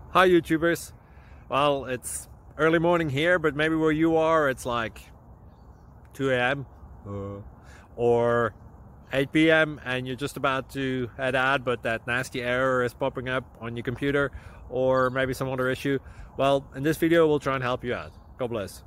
Hi YouTubers. Well, it's early morning here, but maybe where you are it's like 2 a.m. Or 8 p.m. and you're just about to head out, but that nasty error is popping up on your computer, or maybe some other issue. Well, in this video we'll try and help you out. God bless.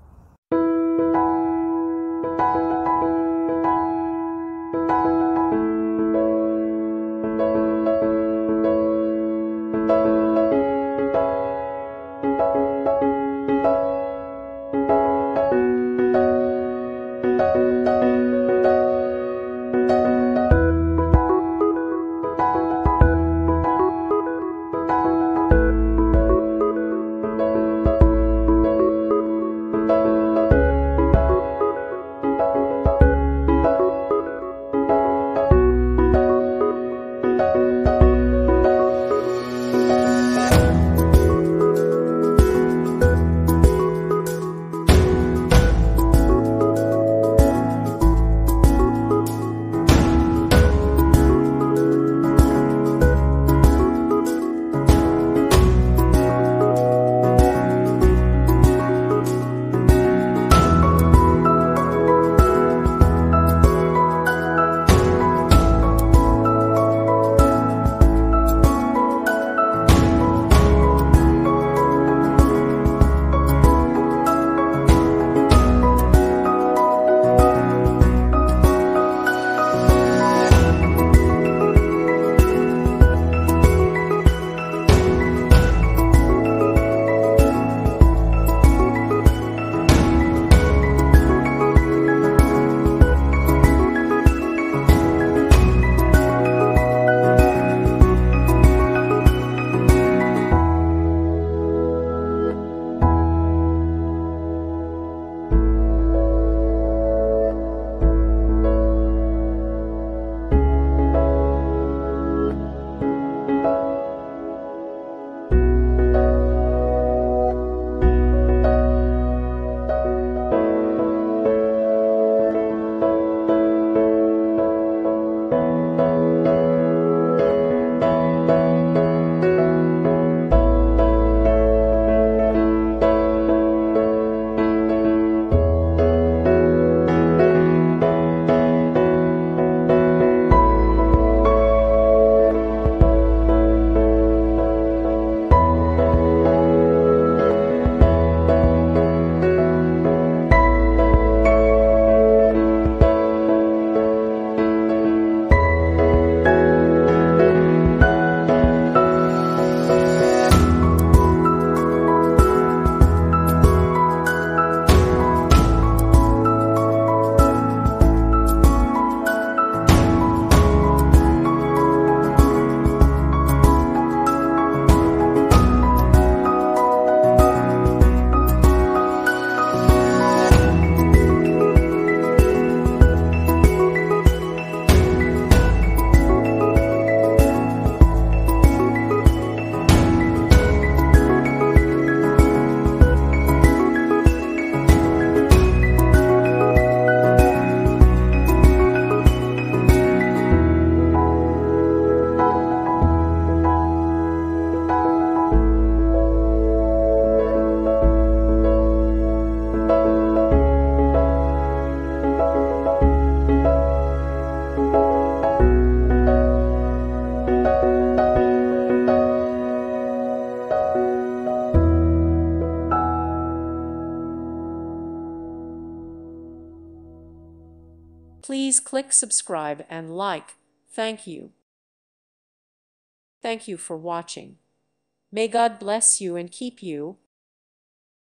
Please click subscribe and like. Thank you. Thank you for watching. May God bless you and keep you.